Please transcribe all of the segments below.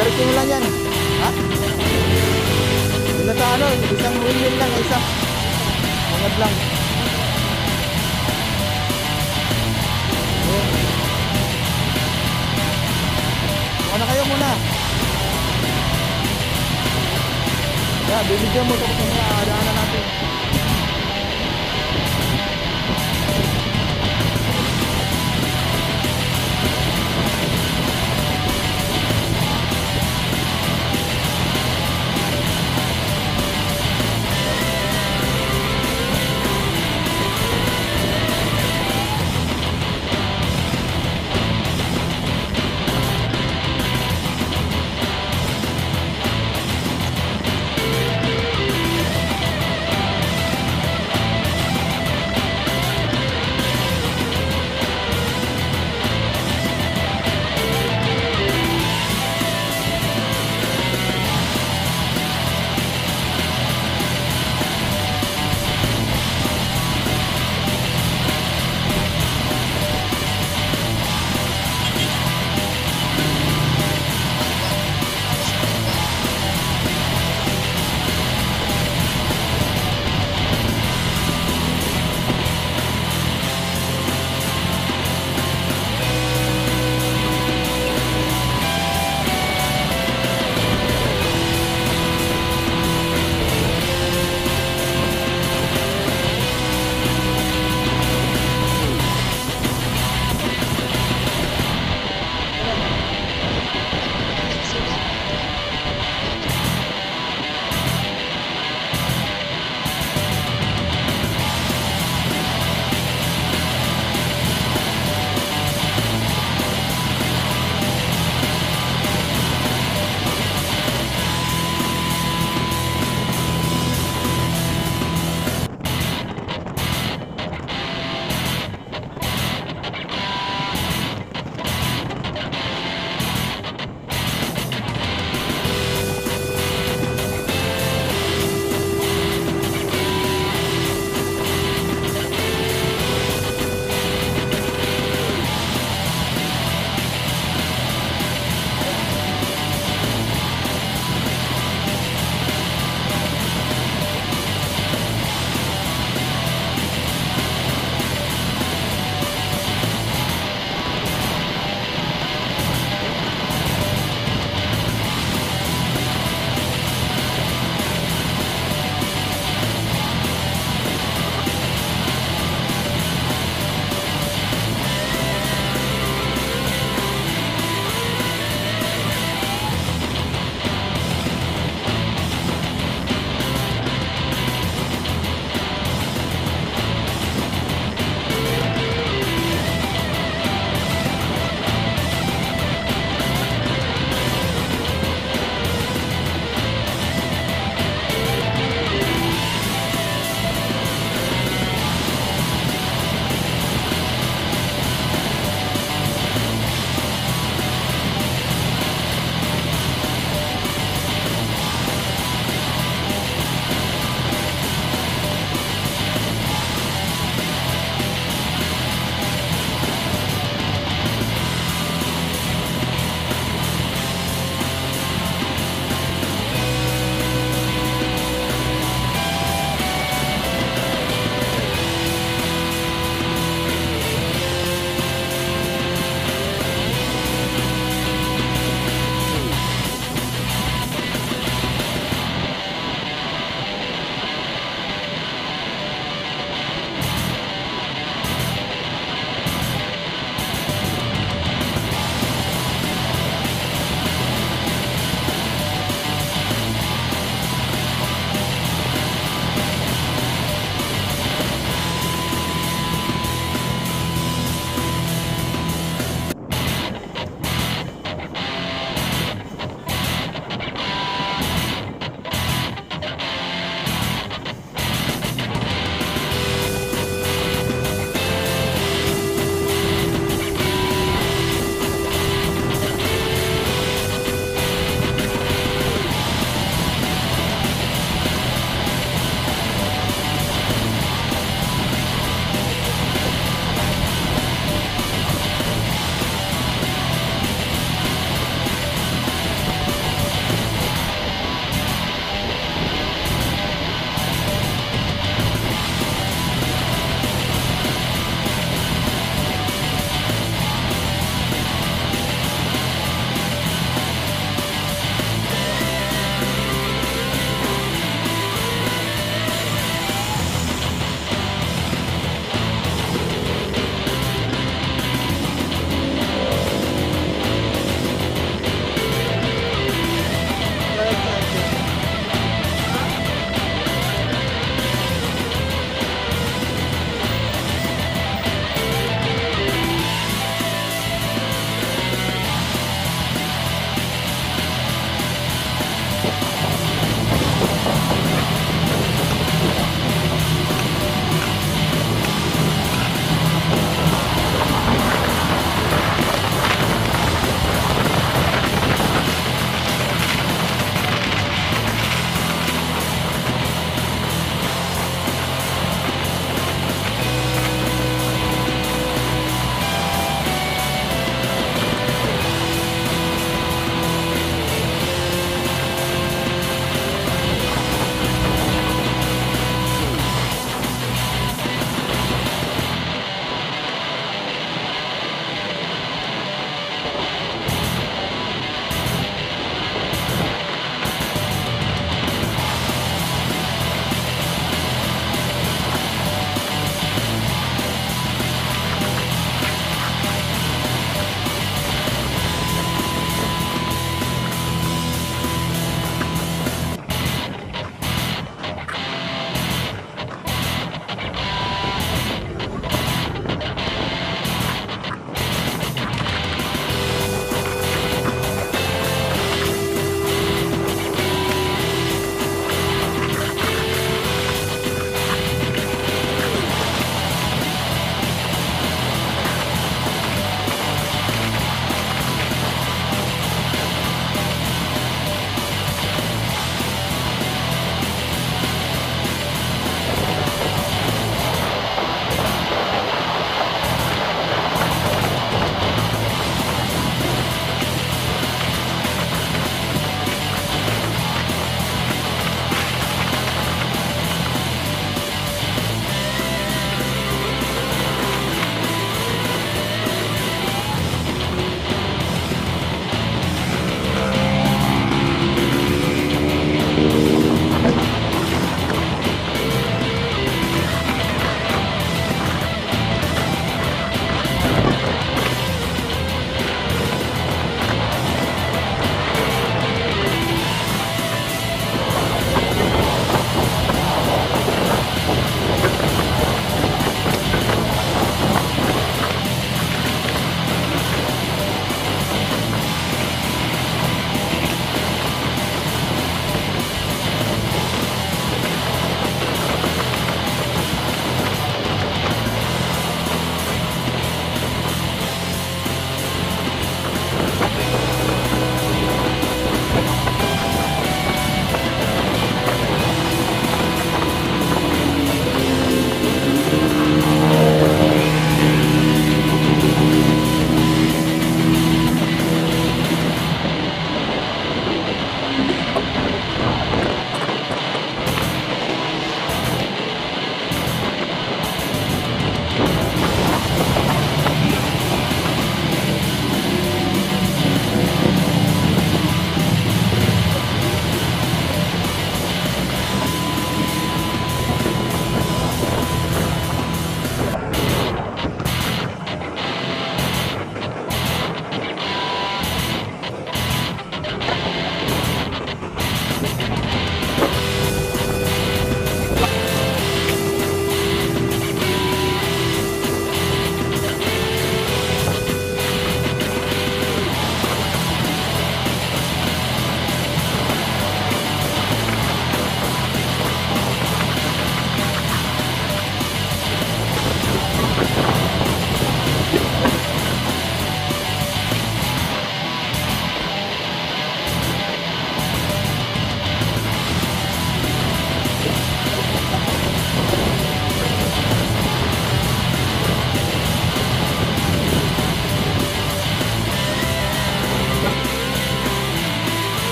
Diretso mo lang yan. Ha? Yun na sa ano, isang wheel lang, isa. Mangad lang. Yun. Ano kayo muna? Yeah, bibigyan mo tapos na adaanan natin.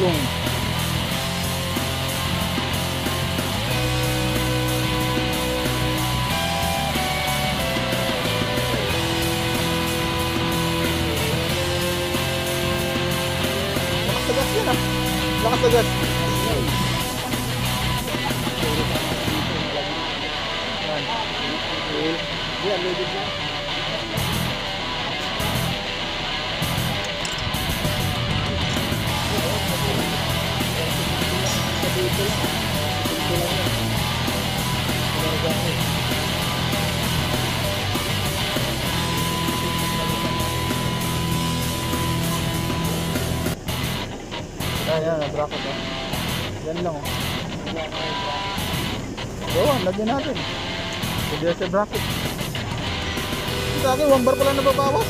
gulong. Lakas na gas yan ah. Lakas na gas. Yan, loaded na. Ayan, bracket ba? Yan lang oh. Oo, lagyan natin. Pwede sa bracket. Sa akin, 1 bar pala nababawas.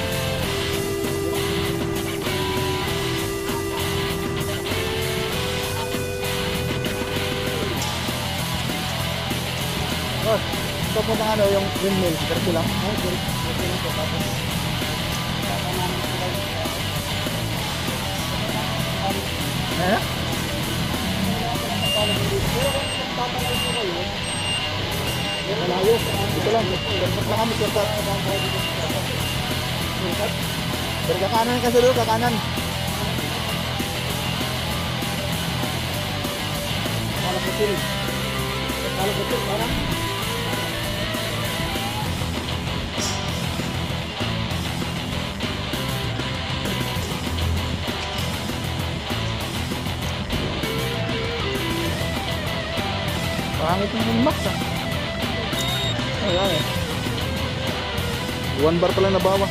Oh, ito po ng ano, yung windmill. Diretso lang. Diretso lang po. Tapos, eh? Malayo. Dito lang. Dapat lang kami. Berkakanan kasi dulu, kakanan. Kala kecil. Kala kecil parang. Pangit yung max ah. Ayan eh. 1 bar pala nabawas.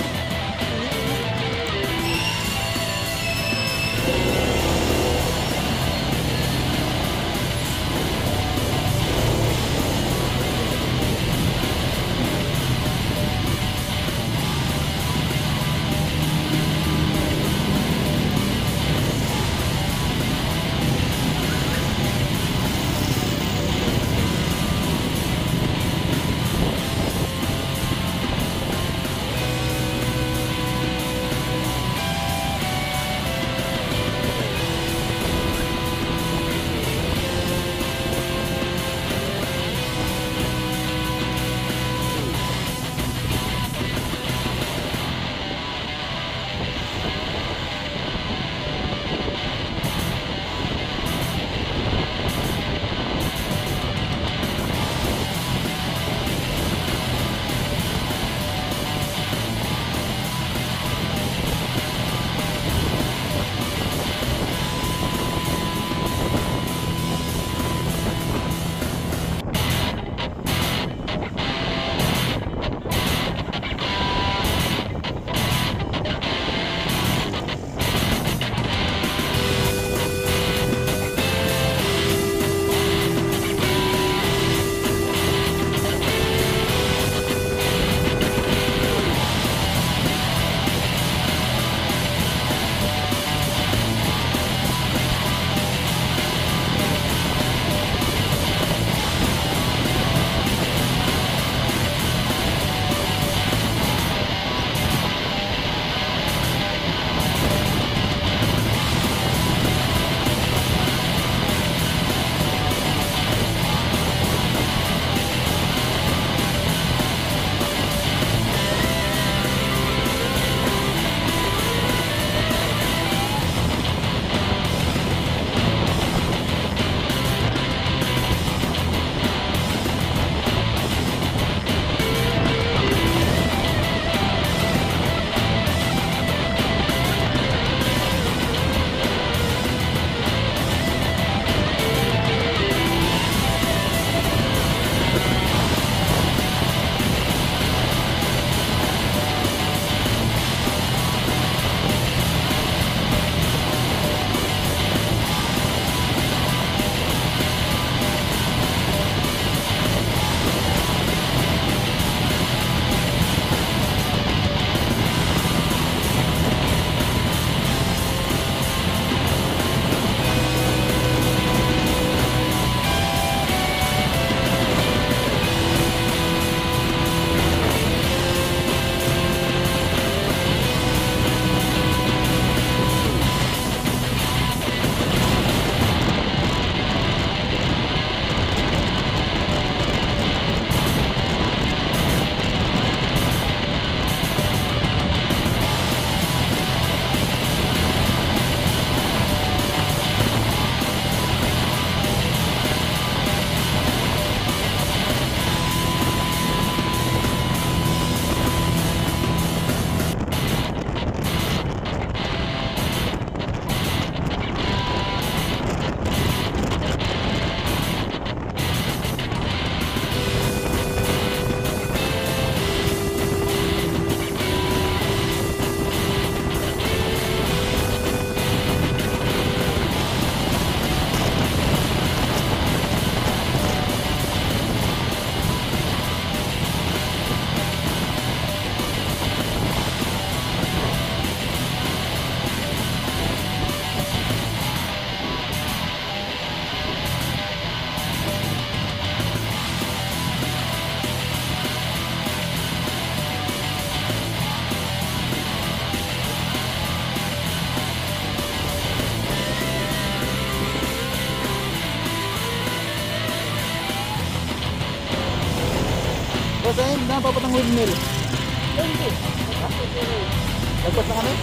papunta ng windmill? Hindi. Lagpas na kami?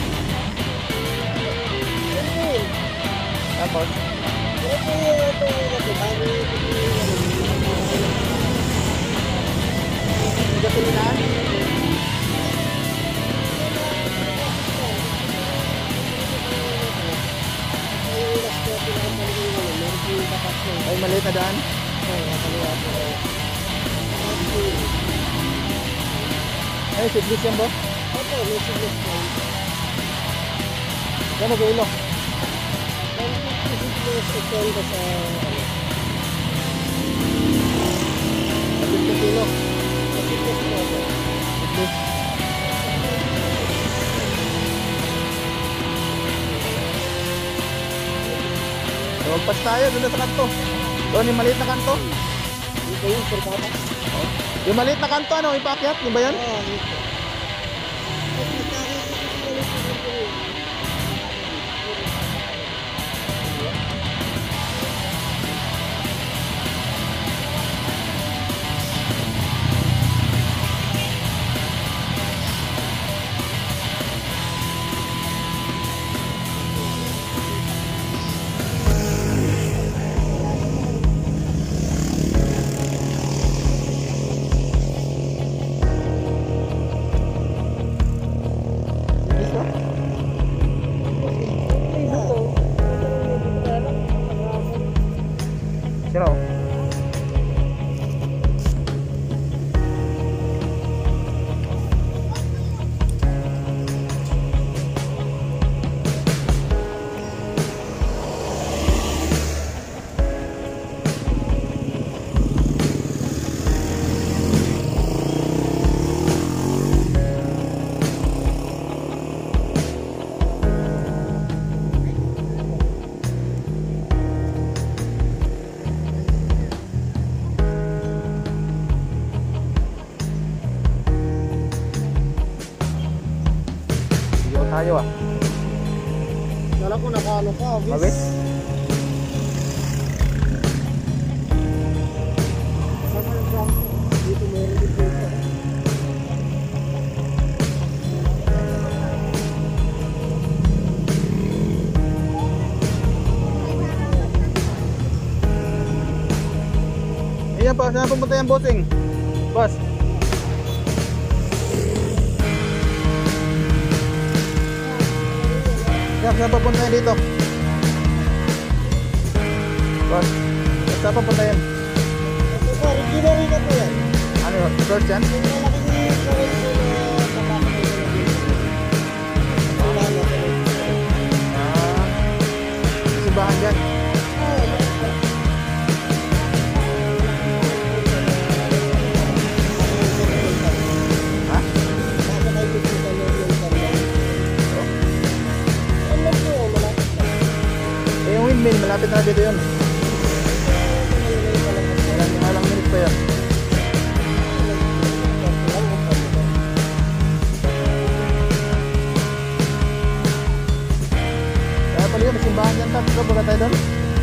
Hindi. Tapos? Gasolinahan? Ay, maliit na daan? Ay, siblis yan, boss? Opo, may siblis po. Gano'n ba ilo? Siblis sa 50 kilo. siblis po. Siblis. Magpas tayo doon sa kanto. Doon yung maliit na kanto. Dito yung surkata. Yung maliit na kanto, ano? Yung paakyat? Yung ba yan? Oo, dito. Sino? Tayo ah. Kala ko nakaano ka, Mabit? Sama yung bangko. Dito meron din dito. Ayan pa, saan pumunta yung bossing? Boss. Saan papunta yan dito? Boss, saan papunta yan? Ito, refinery na po yan. Ano yun? Search yan? Yung malaking gawin ko na kapatid ko na dito. Wala na po. Simbahan dyan. Ha? Eh, yung windmill, malapit na dito yun. Ilang minutes pa yan. Kaya pala yun, may simbahan dyan. Tapos ka, baga tayo doon?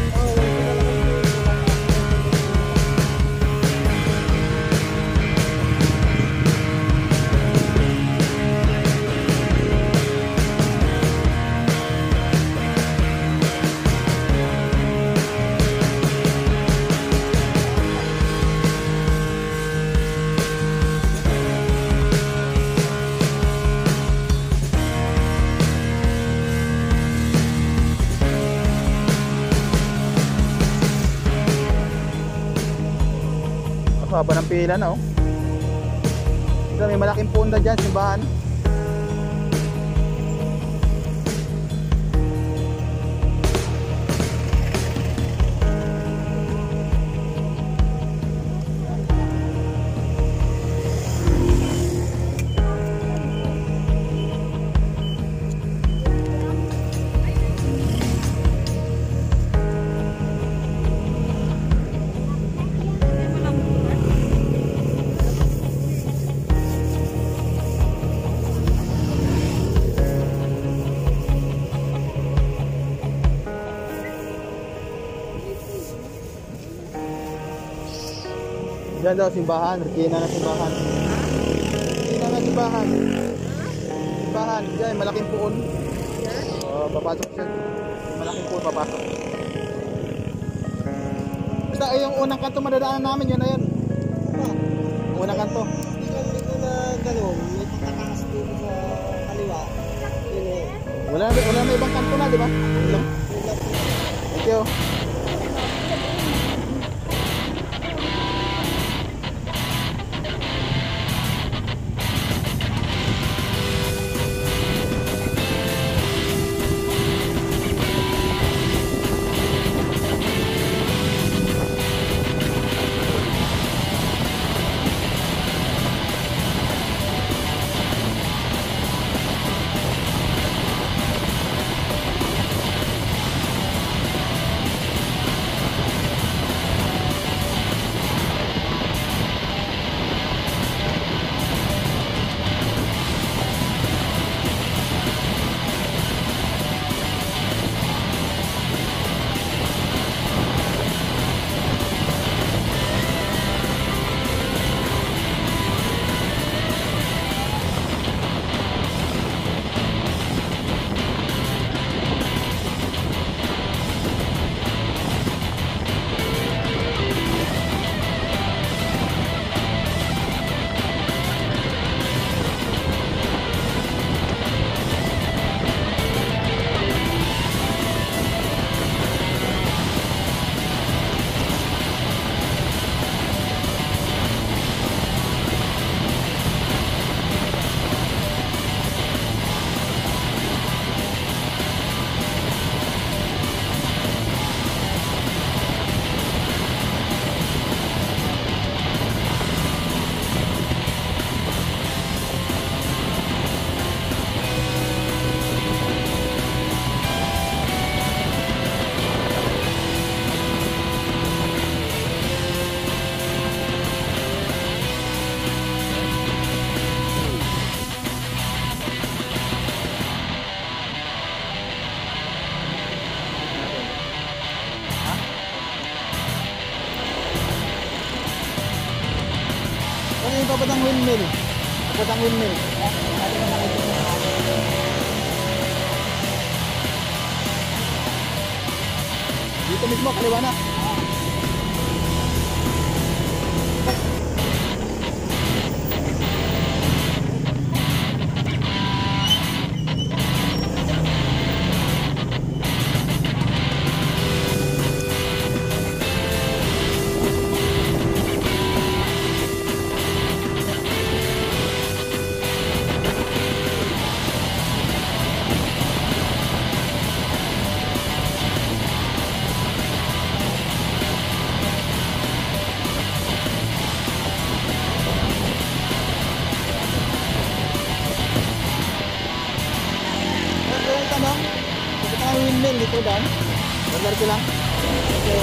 Haba ng pila na oh. Ito, may malaking punda dyan, simbahan. Diyan daw simbahan, Regina na simbahan. simbahan. Simbahan, dyan, malaking puon. Papasok siya. Malaking puon, papasok. Basta yung unang kanto madadaanan namin, yun na yun. Unang kanto. Dito na gano'n, may pagkatakas dito sa kaliwa. Yun eh. Wala na ibang kanto na, di ba? Wala. Thank you. Ano yung papadang windmill? Papadang windmill. Dito mismo, kaliwa na. Windmill dito dan. Benar lang. Okay.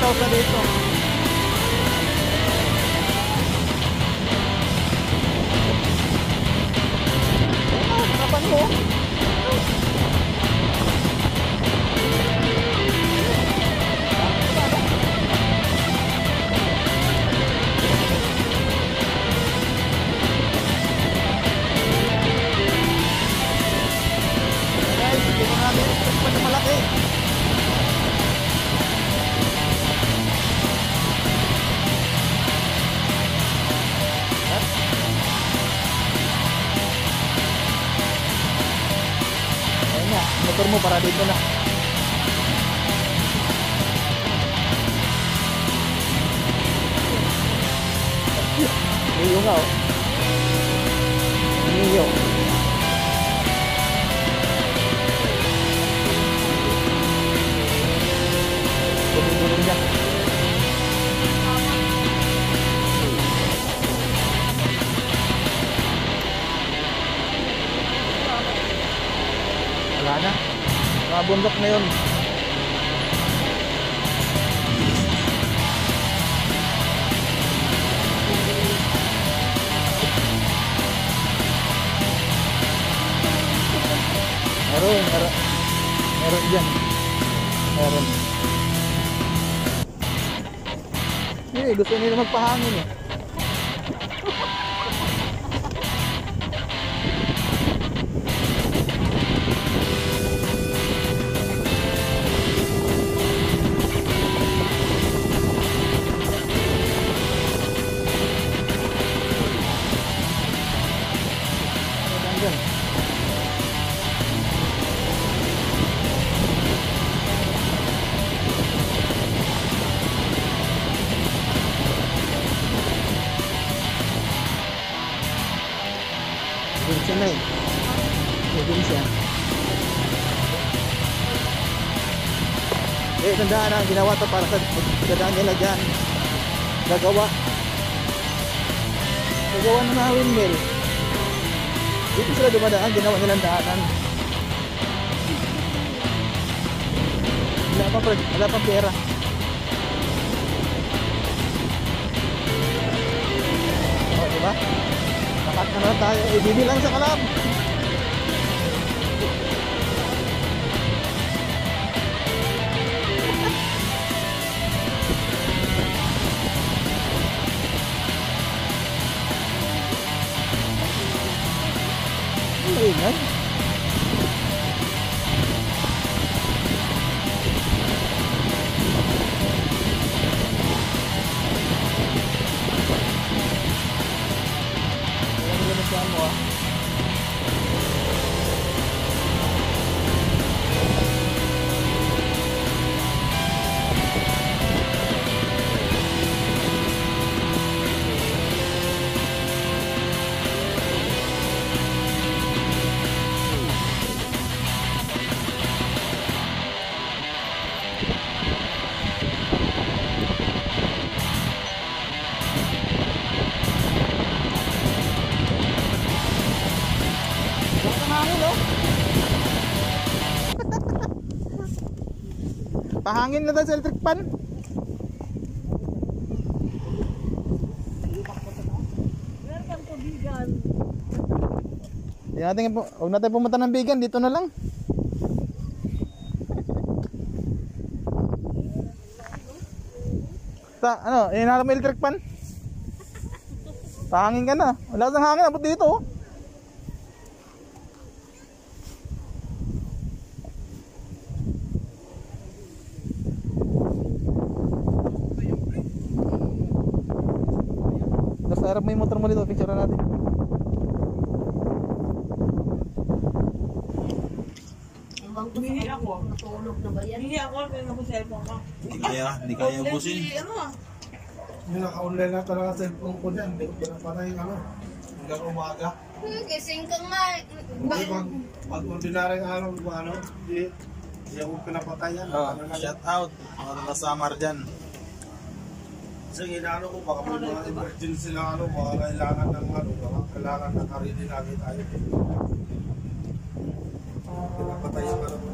sa dito. Harapan mo. Guys, hindi mo namin pa na malaki. Ayun na, motor mo para dito na. Niyo nga oh. Niyo. Gulong niya. Wala na. Mga bundok na yun. Meron dyan. Meron. Gusto nila magpahangin eh. Doon siya na eh. Doon siya. Tandaan na, ginawa ito para sa dadaan nila dyan. Gagawa ng mga windmill. Dito sila dumadaan, ginawa nilang daanan. Wala pa pera. O, diba? Nakat na tayo, ibibilang sa kalab. Ingay. Mo ah. Pahangin na tayo sa electric pan. Huwag natin pumunta ng Bigan, dito na lang. Ano, hinaharap mo electric pan? Pahangin ka na. Wala sang hangin, abot dito oh. Harap mo yung motor mo dito, picture natin. Humihi ako. Natulog na ba yan? Humihi ako, kaya nag-cellphone ka. Hindi kaya ubusin. Yung naka-online na talaga sa cellphone ko dyan. Hindi ko pinapatay hanggang umaga. Gising ka nga. Pag ordinaryong araw, hindi ako pinapatay yan. Shout out mga nasamar dyan. Kasi inaano ko, baka may mga emergency lang baka kailangan ng baka kailangan ng karili lagi tayo. Pinapatay yung